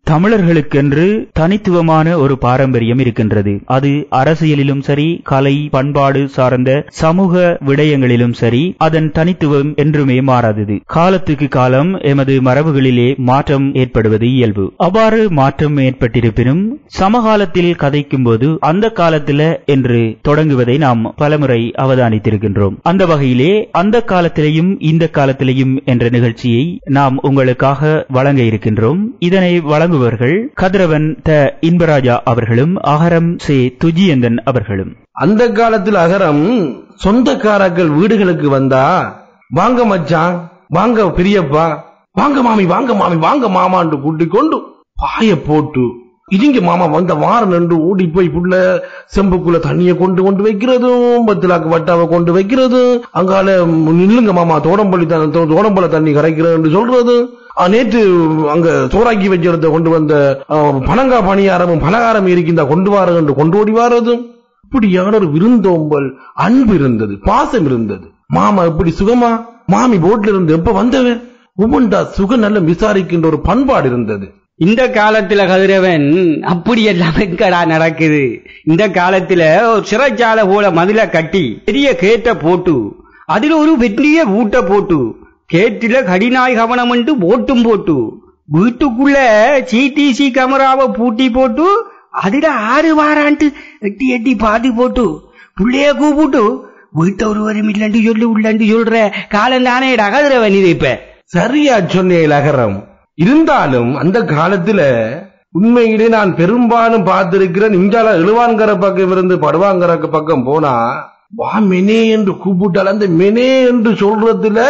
தமிழர்களுக்கென்று தனித்துவமான ஒரு பாரம்பரியம் இருக்கின்றது. அது அரசியலிலும் சரி, கலை பண்பாடு சார்ந்த சமூக விடயங்களிலும் சரி, அதன் தனித்துவம் என்றுமே மாறாதது. காலத்துக்கு காலம் எமது மரபுகளிலே மாற்றம் ஏற்படுவது இயல்பு. அவ்வாறு மாற்றம் ஏற்பட்டிருப்பினும் சமகாலத்தில் கதைக்கும் போது அந்த காலத்தில என்று தொடங்குவதை நாம் பலமுறை அவதானித்திருக்கின்றோம். அந்த வகையிலே அந்த காலத்திலேயும் இந்த காலத்திலேயும் என்ற நிகழ்ச்சியை நாம் உங்களுக்காக வழங்க இருக்கின்றோம். இதனை வழங்குவர்கள் கதிரவன் த இன்பராஜா அவர்களும் அகரம் சே துஜியந்தன் அவர்களும். அந்த காலத்தில் அகரம் சொந்தக்காரர்கள் வீடுகளுக்கு வந்தா, வாங்க மச்சான், வாங்க பெரியப்பா, வாங்க மாமி, வாங்க மாமி, வாங்க மாமான்னு கூட்டிக் கொண்டு பாய போட்டு இடிங்க மாமா வந்த வாரம் நின்று ஓடி போய் புள்ள செம்புக்குள்ள தண்ணிய கொண்டு வைக்கிறதும், பத்திலாக்கு வட்டாவை கொண்டு வைக்கிறதும், அங்கால நில்லுங்க மாமா தோடம்பல தண்ணி கரைக்கிறது சொல்றது, நேற்று அங்க சோறாக்கி வச்சிருந்த கொண்டு வந்த பனங்கா பணியாரமும் பலகாரம் இருக்கின்ற கொண்டு வார கொண்டு ஓடி வாரதும், இப்படியான ஒரு விருந்தோம்பல் அன்பு இருந்தது, பாசம் இருந்தது. மாமா இப்படி சுகமா, மாமி போட்ல இருந்து எப்ப வந்தவன் ஒவ்வொன்றா சுக நல்ல விசாரிக்கின்ற ஒரு பண்பாடு இருந்தது. இந்த காலத்துல கதிரவன் அப்படி எல்லாம் எங்கடா நடக்குது? இந்த காலத்துல ஒரு சிறைச்சாலை போல மதில கட்டி பெரிய கேட்ட போட்டு அதுல ஒரு பெரிய ஊட்ட போட்டு கேட்டில கடிநாய் கவனம் ஓட்டும் போட்டு வீட்டுக்குள்ள சிடிசி கேமராவை பூட்டி போட்டு அதுல 6 வாரான்ட்டு எட்டி எட்டி பாதி போட்டு புள்ளைய கூப்பிட்டு வீட்டை ஒருவரும் இல்லண்டு சொல்லு உள்ளண்டு சொல்ற காலம் தானே கதிரவன். இது இப்ப சரியா சொன்னே அகரம். இருந்தாலும் அந்த காலத்துல உண்மையிலே நான் பெரும்பாலும் பார்த்திருக்கிறேன். இங்கால எழுவான்கர பக்கம் இருந்து படுவாங்கர பக்கம் போனா வா மெனே என்று கூப்பிட்டால் அந்த மெனே என்று சொல்றதுல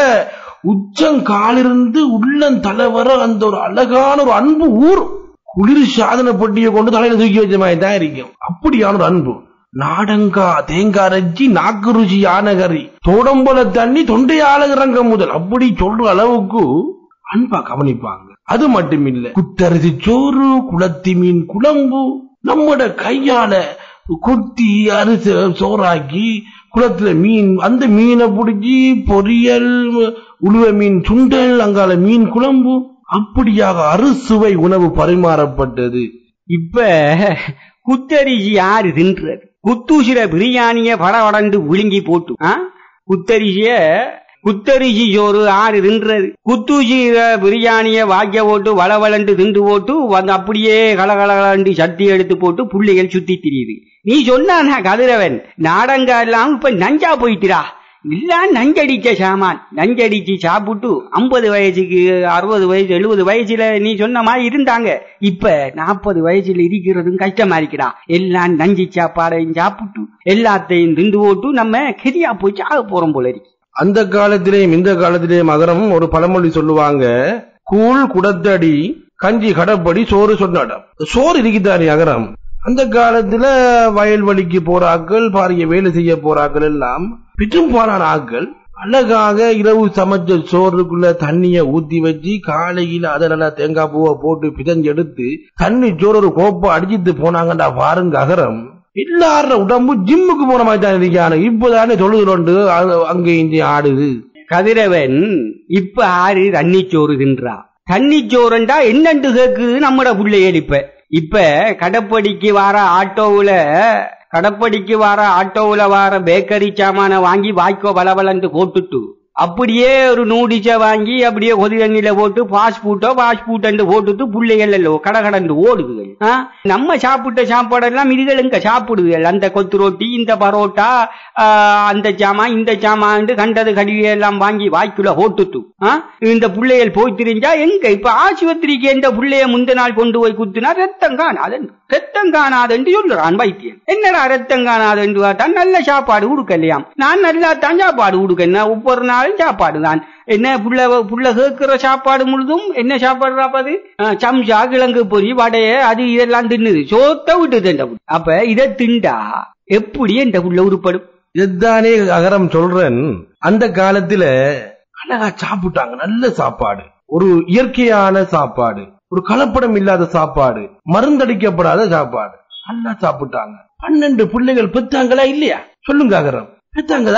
உச்சங்காலிருந்து உள்ளம் தலைவர அந்த ஒரு அழகான ஒரு அன்பு ஊர் குளிர் சாதன பொட்டியை கொண்டு தலையில தூக்கி வச்ச மாதிரி தான் இருக்கும். அப்படியான ஒரு அன்பு. நாடங்கா தேங்காய் ரச்சி நாக்கு ருச்சி யானகரி தோடம்பல தண்ணி தொண்டையால இறங்க முதல் அப்படி சொல்ற அளவுக்கு அன்பா கவனிப்பாங்க. அது மட்டுமில்ல, குத்தரிசி சோறு, குளத்தி மீன் குழம்பு நம்மட கையால குத்தி அரிசி சோறாக்கி குளத்துல மீன், அந்த மீனை பிடிச்சி பொரியல், உழுவ மீன் சுண்டல், அங்கால மீன் குழம்பு, அப்படியாக அறுசுவை உணவு பரிமாறப்பட்டது. இப்ப குத்தரிசி யாரு தின்றது? குத்தூசிர பிரியாணிய படவடந்து விழுங்கி போட்டு குத்தரிசி சோறு ஆறு தின்றது. குத்தூசிர பிரியாணிய வாக்கிய போட்டு வளவளண்டு திண்டு போட்டு அப்படியே கலகலகலண்டு சட்டி எடுத்து போட்டு புள்ளைகள் சுத்தி திரியுது. நீ சொன்னா கதிரவன் நாடங்க எல்லாம் இப்ப நஞ்சா போயிட்டுரா. இல்ல நஞ்சடிச்ச சாமான் நஞ்சடிச்சு சாப்பிட்டு 50 வயசுக்கு 60 வயசு 70 வயசுல நீ சொன்ன மாதிரி இருந்தாங்க. இப்ப 40 வயசுல இருக்கிறதும் கஷ்டமா இருக்கிறா. எல்லாம் நஞ்சு சாப்பாடையும் சாப்பிட்டு எல்லாத்தையும் திண்டு போட்டு நம்ம கெதியா போய் சாக போறோம் போல இருக்கு. அந்த காலத்திலேயும் இந்த காலத்திலேயும் அகரம் ஒரு பழமொழி சொல்லுவாங்க, கூழ் குடத்தடி கஞ்சி கடப்படி சோறு சொன்னாடம். சோறு இருக்குதானே அகரம். அந்த காலத்துல வயல்வெளிக்கு போறாக்கள், பாரிய வேலை செய்ய போறாக்கள் எல்லாம் பெரும்பாலான ஆக்கள் அழகாக இரவு சமைச்ச சோறுக்குள்ள தண்ணிய ஊத்தி வச்சு காலையில அதனால தேங்காய் பூவை போட்டு பிதஞ்செடுத்து தண்ணி சோறு ஒரு கோப்பை அடிச்சிட்டு போனாங்கடா பாருங்க அகரம். எல்லார உடம்பு ஜிம்முக்கு போன மாதிரி தான் இருக்கான. இப்பதானே தொழுதுண்டு அங்கே இங்கே ஆடுது. கதிரவன் இப்ப ஆறு தண்ணிச்சோறு தின்றா. தண்ணிச்சோறுண்டா என்னண்டு கேக்குது நம்மட பிள்ளைகள். இப்ப கடப்படிக்கு வார பேக்கரி சாமான வாங்கி வாய்க்கோ பலவலந்து போட்டுட்டு அப்படியே ஒரு நூடிச்ச வாங்கி அப்படியே கொதி தண்ணியில போட்டு பாஸ்பூட் போட்டுட்டு பிள்ளைகள் கடகடந்து ஓடுதுகள். நம்ம சாப்பிட்ட சாப்பாடெல்லாம் இதுகள் இங்க சாப்பிடுதுகள். அந்த கொத்து ரொட்டி, இந்த பரோட்டா, அந்த சாமா இந்த சாமான் கண்டது கடிகையெல்லாம் வாங்கி வாய்க்குள்ள போட்டுட்டு இந்த பிள்ளைகள் போய் தெரிஞ்சா எங்க இப்ப ஆஸ்பத்திரிக்கு எந்த பிள்ளைய முந்த நாள் கொண்டு போய் குத்துனா ரத்தம் காணாதுன்னு சொல்லுறான் வைத்தியன். என்னடா ரத்தம் காணாதுன்னு பார்த்தா நல்ல சாப்பாடு கொடுக்கலையாம். நான் நல்லா தான் சாப்பாடு கொடுக்க, ஒவ்வொரு நாள் சாப்பாடுதான். என்ன புள்ள கேட்கிற சாப்பாடு முழுதும் என்ன சாப்பாடு? சம்சா, கிழங்கு பொரி, வடைய, அது இதெல்லாம் தின்னுது. சோத்த விட்டுது. அப்ப இதை திண்டா எப்படி என்ற புள்ள உருப்படும்? இதுதானே அகரம் சொல்றேன். அந்த காலத்துல அழகா சாப்பிட்டாங்க. நல்ல சாப்பாடு, ஒரு இயற்கையான சாப்பாடு, ஒரு கலப்படம் இல்லாத சாப்பாடு, மருந்தடிக்கப்படாத சாப்பாடு. நல்லா சாப்பிட்டாங்க. 12 பிள்ளைகள் பெற்றாங்களா இல்லையா? சொல்லுங்க அகரம். பெற்றாங்க தானே.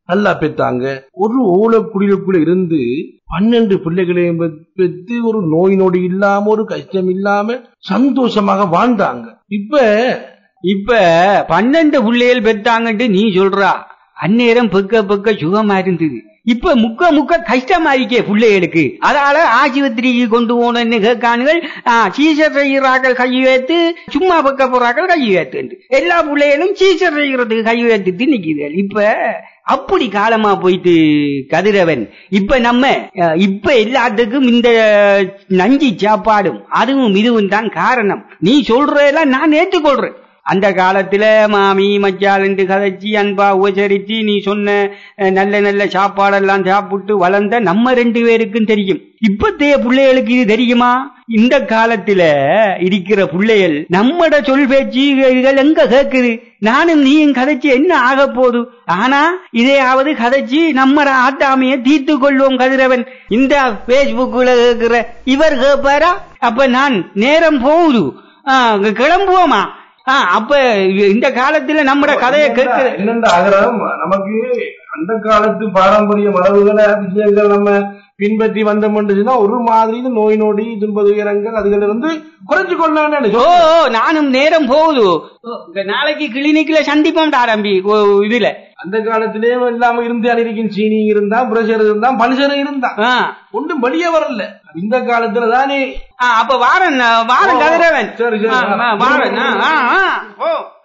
நல்லா பெத்தாங்க. ஒரு ஓலக்குடிலுக்குள்ள இருந்து 12 பிள்ளைகளையும் பெற்று ஒரு நோய் நொடி இல்லாம ஒரு கஷ்டம் இல்லாம சந்தோஷமாக வாழ்ந்தாங்க. இப்ப 12 பிள்ளைகள் பெற்றாங்கன்னு நீ சொல்றா, அந்நேரம் பெக்க சுகமா இருந்தது. இப்ப முக்க கஷ்டமா இருக்கே பிள்ளைகளுக்கு. அதனால ஆஸ்பத்திரிக்கு கொண்டு போனன்னு கேட்கானுகள். சீசர் செய்யறாக்கள் கை வைத்து, சும்மா பெக்க போறாக்கள் கை வைத்து, எல்லா பிள்ளைகளும் சீசர் செய்யறதுக்கு கை வைத்துட்டு நிக்குது. இப்ப அப்படி காலமா போயிட்டு கதிரவன். இப்ப எல்லாத்துக்கும் இந்த நஞ்சி சாப்பாடும் அதுவும் இதுவும் தான் காரணம். நீ சொல்றதெல்லாம் நான் ஏற்றுக்கொள்றேன். அந்த காலத்துல மாமி மச்சால் என்று கதைச்சி அன்பா உபசரிச்சு நீ சொன்ன நல்ல நல்ல சாப்பாடெல்லாம் சாப்பிட்டு வளர்ந்த நம்ம 2 பேருக்கும் தெரியும். இப்பத்தைய பிள்ளைகளுக்கு இது தெரியுமா? இந்த காலத்துல இருக்கிற பிள்ளைகள் நம்மட சொல் பேச்சுகள் எங்க கேக்குது? நானும் நீயும் கதைச்சு என்ன ஆக போகுது? ஆனா இதையாவது கதைச்சு நம்ம ஆட்டாமைய தீர்த்து கொள்வோம் கதிரவன். இந்த பேஸ்புக்ல கேக்குற இவர் கேப்பாரா? அப்ப நான் நேரம் போகுது, கிளம்புவோமா? அப்ப இந்த காலத்துல நம்ம கதையை கேட்க என்னென்ன அகரம் நமக்கு அந்த காலத்து பாரம்பரிய மரபுகளை விஷயங்கள் நம்ம பின்பற்றி வந்தோம்னா ஒரு மாதிரி நோய் நொடி துன்ப துயரங்கள் அதுல குறைச்சு கொள்ளலாம். நானும் நேரம் போகுது, நாளைக்கு கிளினிக்ல சந்திப்போம் ஆரம்பி. இதுல அந்த காலத்திலே இல்லாம இருந்தான் இருக்கும். சீனி இருந்தா, பிரஷர் இருந்தா, பல்சர் இருந்தா, ஒன்றும் வெளியே வரல. இந்த காலத்துல தானே. அப்ப வாரன் கதிரவன். சரி வாரன்.